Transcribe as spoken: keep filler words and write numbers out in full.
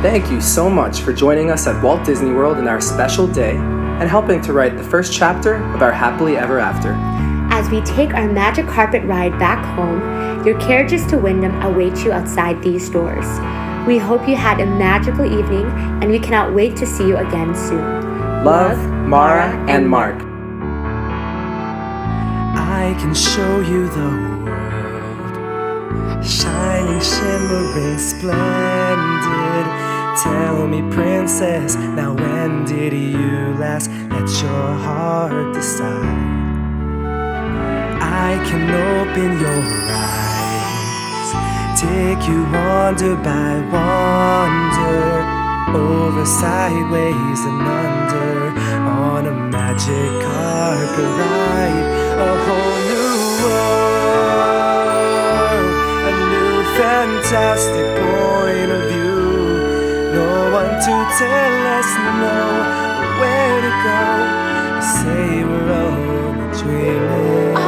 Thank you so much for joining us at Walt Disney World in our special day and helping to write the first chapter of our Happily Ever After. As we take our magic carpet ride back home, your carriages to Wyndham await you outside these doors. We hope you had a magical evening, and we cannot wait to see you again soon. Love, Mara, and Mark. I can show you the world, shining, shimmering, splendid. Tell me, princess, now when did you last let your heart decide? I can open your eyes, take you wonder by wonder, over, sideways, and under, on a magic carpet ride. A whole new world, a new fantastic point of view. No one to tell us no, where to go. Say we're only dreaming.